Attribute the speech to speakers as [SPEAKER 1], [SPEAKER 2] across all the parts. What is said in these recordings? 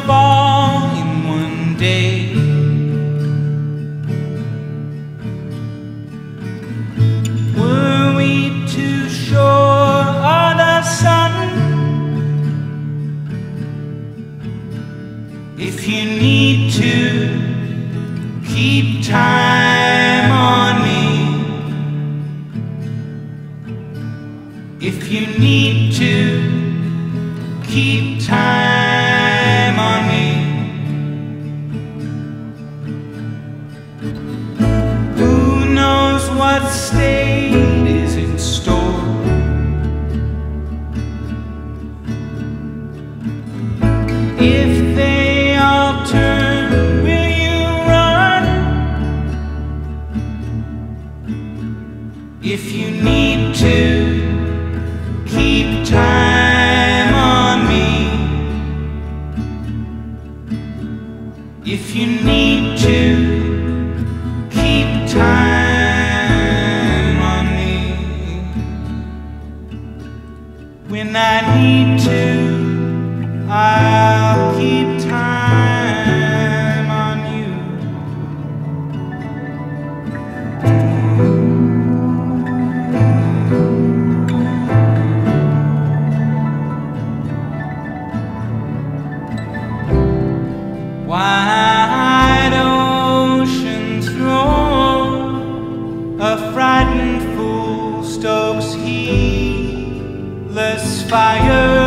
[SPEAKER 1] fall in one day. Were we too sure of the sun? If you need to keep time on me, if you need to keep time on me, who knows what state is in store? If they all turn, will you run? If you need to keep time on me, if you need to keep time on me, when I need to, I'll keep time on you. Wide oceans roar, a frightened fool stokes heedless fire.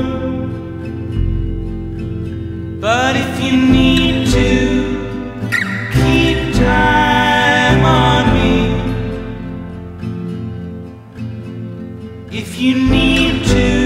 [SPEAKER 1] But if you need to keep time on me, if you need to